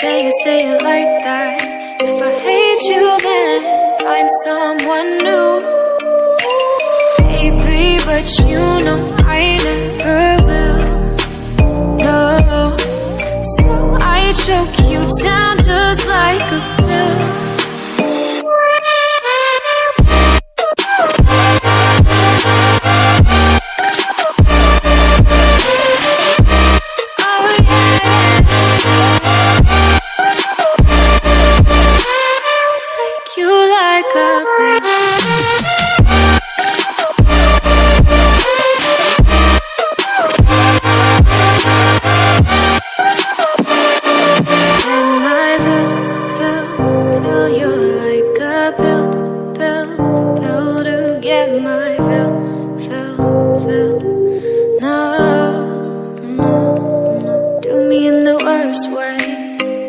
say it like that. If I hate you, then find someone new. Baby, but you know I never will. No, so I choke you down just like a pill.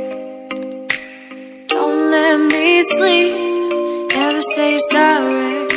Sleep, never say you're sorry.